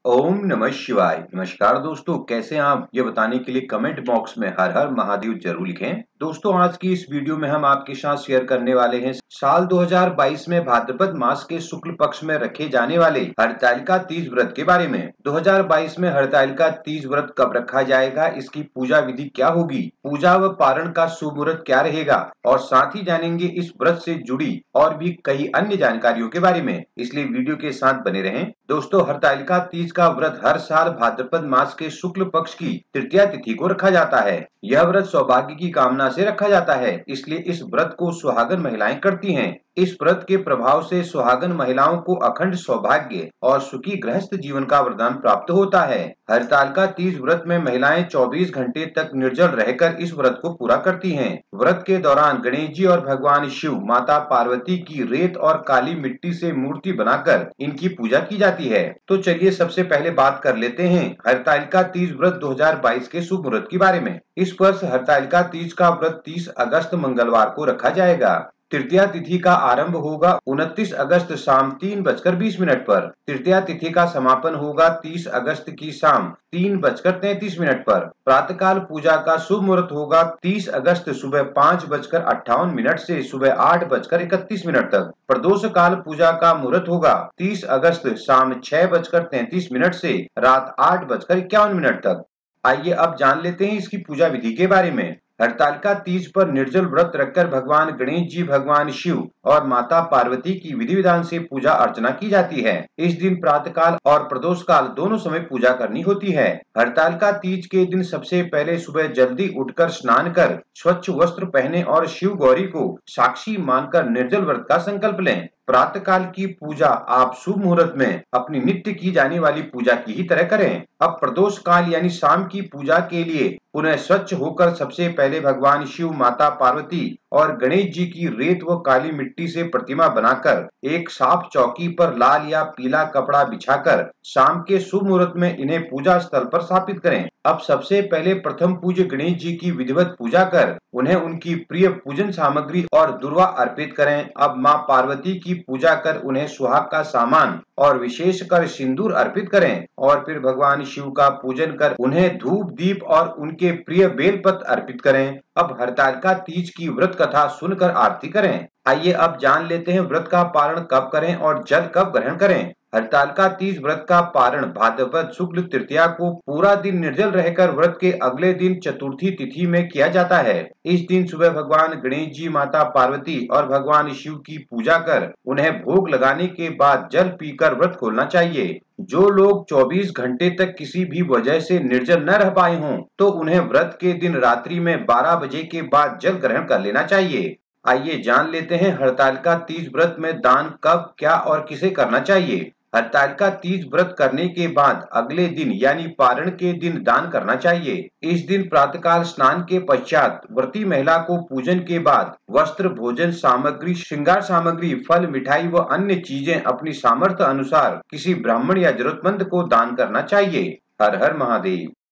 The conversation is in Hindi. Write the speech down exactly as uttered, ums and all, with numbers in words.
ओम नमः शिवाय। नमस्कार दोस्तों, कैसे हैं आप? ये बताने के लिए कमेंट बॉक्स में हर हर महादेव जरूर लिखें। दोस्तों, आज की इस वीडियो में हम आपके साथ शेयर करने वाले हैं साल दो हज़ार बाईस में भाद्रपद मास के शुक्ल पक्ष में रखे जाने वाले हरतालिका तीज व्रत के बारे में। दो हज़ार बाईस में हरतालिका तीज व्रत कब रखा जाएगा, इसकी पूजा विधि क्या होगी, पूजा व पारण का शुभ मुहूर्त क्या रहेगा और साथ ही जानेंगे इस व्रत से जुड़ी और भी कई अन्य जानकारियों के बारे में, इसलिए वीडियो के साथ बने रहें। दोस्तों, हरतालिका तीज का व्रत हर साल भाद्रपद मास के शुक्ल पक्ष की तृतीया तिथि को रखा जाता है। यह व्रत सौभाग्य की कामना से रखा जाता है, इसलिए इस व्रत को सुहागन महिलाएं करती हैं। इस व्रत के प्रभाव से सुहागन महिलाओं को अखंड सौभाग्य और सुखी गृहस्थ जीवन का वरदान प्राप्त होता है। हरतालिका तीज व्रत में महिलाएं चौबीस घंटे तक निर्जल रहकर इस व्रत को पूरा करती हैं। व्रत के दौरान गणेश जी और भगवान शिव, माता पार्वती की रेत और काली मिट्टी से मूर्ति बनाकर इनकी पूजा की जाती है। तो चलिए सबसे पहले बात कर लेते हैं हरतालिका तीज व्रत दो हज़ार बाईस के शुभ मुहूर्त के बारे में। इस वर्ष हरतालिका तीज का व्रत तीस अगस्त मंगलवार को रखा जाएगा। तृतीया तिथि का आरंभ होगा उनतीस अगस्त शाम तीन बजकर बीस मिनट पर। तृतीया तिथि का समापन होगा तीस अगस्त की शाम तीन बजकर तैतीस मिनट पर। प्रातःकाल पूजा का शुभ मुहूर्त होगा तीस अगस्त सुबह पाँच बजकर अट्ठावन मिनट से सुबह आठ बजकर इकतीस मिनट तक। प्रदोष काल पूजा का मुहूर्त होगा तीस अगस्त शाम छह बजकर तैतीस मिनट से रात आठ बजकर इक्यावन मिनट तक। आइए अब जान लेते हैं इसकी पूजा विधि के बारे में। हरतालिका तीज पर निर्जल व्रत रखकर भगवान गणेश जी, भगवान शिव और माता पार्वती की विधि विधान से पूजा अर्चना की जाती है। इस दिन प्रातःकाल और प्रदोष काल दोनों समय पूजा करनी होती है। हरतालिका तीज के दिन सबसे पहले सुबह जल्दी उठकर स्नान कर स्वच्छ वस्त्र पहने और शिव गौरी को साक्षी मानकर निर्जल व्रत का संकल्प लें। प्रातःकाल की पूजा आप शुभ मुहूर्त में अपनी नित्य की जाने वाली पूजा की ही तरह करें। अब प्रदोष काल यानी शाम की पूजा के लिए पुनः स्वच्छ होकर सबसे पहले भगवान शिव, माता पार्वती और गणेश जी की रेत व काली मिट्टी से प्रतिमा बनाकर एक साफ चौकी पर लाल या पीला कपड़ा बिछाकर शाम के शुभ मुहूर्त में इन्हें पूजा स्थल पर स्थापित करें। अब सबसे पहले प्रथम पूज्य गणेश जी की विधिवत पूजा कर उन्हें उनकी प्रिय पूजन सामग्री और दुर्वा अर्पित करें। अब माँ पार्वती की पूजा कर उन्हें सुहाग का सामान और विशेष कर सिंदूर अर्पित करें और फिर भगवान शिव का पूजन कर उन्हें धूप दीप और उनके प्रिय बेलपत्र अर्पित करें। अब हरतालिका तीज की व्रत कथा सुनकर आरती करें। आइए अब जान लेते हैं व्रत का पारण कब करें और जल कब ग्रहण करें। हरतालिका तीज व्रत का पारण भाद्रपद शुक्ल तृतीया को पूरा दिन निर्जल रहकर व्रत के अगले दिन चतुर्थी तिथि में किया जाता है। इस दिन सुबह भगवान गणेश जी, माता पार्वती और भगवान शिव की पूजा कर उन्हें भोग लगाने के बाद जल पीकर व्रत खोलना चाहिए। जो लोग चौबीस घंटे तक किसी भी वजह से निर्जल न रह पाए हों तो उन्हें व्रत के दिन रात्रि में बारह बजे के बाद जल ग्रहण कर लेना चाहिए। आइए जान लेते हैं हरतालिका तीज व्रत में दान कब, क्या और किसे करना चाहिए। हरतालिका तीज व्रत करने के बाद अगले दिन यानी पारण के दिन दान करना चाहिए। इस दिन प्रातःकाल स्नान के पश्चात व्रती महिला को पूजन के बाद वस्त्र, भोजन सामग्री, श्रृंगार सामग्री, फल, मिठाई व अन्य चीजें अपनी सामर्थ्य अनुसार किसी ब्राह्मण या जरूरतमंद को दान करना चाहिए। हर हर महादेव।